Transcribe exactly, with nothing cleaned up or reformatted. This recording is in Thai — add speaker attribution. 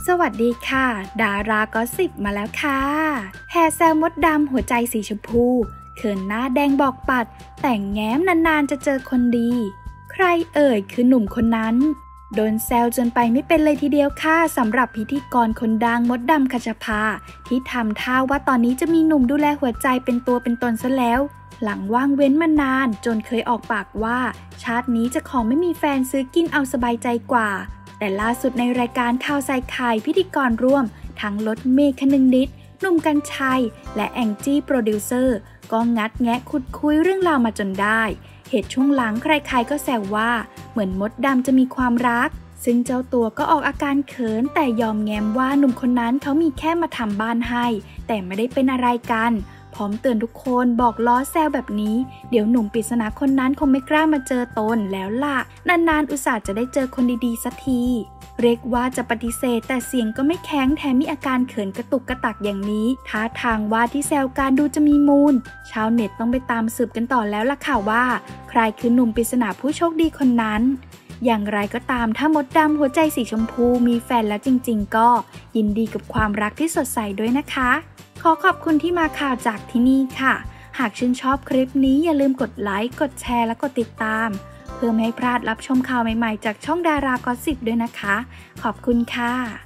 Speaker 1: สวัสดีค่ะดารากอสซิปมาแล้วค่ะแฮแซลมดดำหัวใจสีชมพูเขินหน้าแดงบอกปัดแต่งแง้มนานๆจะเจอคนดีใครเอ่ยคือหนุ่มคนนั้นโดนแซวจนไปไม่เป็นเลยทีเดียวค่ะสำหรับพิธีกรคนดังมดดำคชภาที่ทำท่าว่าตอนนี้จะมีหนุ่มดูแลหัวใจเป็นตัวเป็นตนซะแล้วหลังว่างเว้นมานานจนเคยออกปากว่าชาตินี้จะขอไม่มีแฟนซื้อกินเอาสบายใจกว่าแต่ล่าสุดในรายการข่าวใส่ไข่พิธีกรร่วมทั้งรถเมย์คนึงนิดหนุ่มกรรชัยและแองจี้โปรดิวเซอร์ก็งัดแงะขุดคุยเรื่องราวมาจนได้เหตุช่วงหลังใครๆก็แซวว่าเหมือนมดดำจะมีความรักซึ่งเจ้าตัวก็ออกอาการเขินแต่ยอมแง้มว่าหนุ่มคนนั้นเขามีแค่มาทำบ้านให้แต่ไม่ได้เป็นอะไรกันพร้อมเตือนทุกคนบอกล้อแซวแบบนี้เดี๋ยวหนุ่มปริศนาคนนั้นคงไม่กล้ามาเจอตนแล้วล่ะนานๆอุตส่าห์จะได้เจอคนดีๆสักทีเรียกว่าจะปฏิเสธแต่เสียงก็ไม่แข็งแถมมีอาการเขินกระตุกกระตักอย่างนี้ท่าทางว่าที่แซวการดูจะมีมูลชาวเน็ตต้องไปตามสืบกันต่อแล้วล่ะค่ะว่าใครคือหนุ่มปริศนาผู้โชคดีคนนั้นอย่างไรก็ตามถ้ามดดำหัวใจสีชมพูมีแฟนแล้วจริงๆก็ยินดีกับความรักที่สดใสด้วยนะคะขอขอบคุณที่มาข่าวจากที่นี่ค่ะหากชื่นชอบคลิปนี้อย่าลืมกดไลค์กดแชร์และกดติดตามเพื่อไม่ให้พลาดรับชมข่าวใหม่ๆจากช่องดารากอสซิปด้วยนะคะขอบคุณค่ะ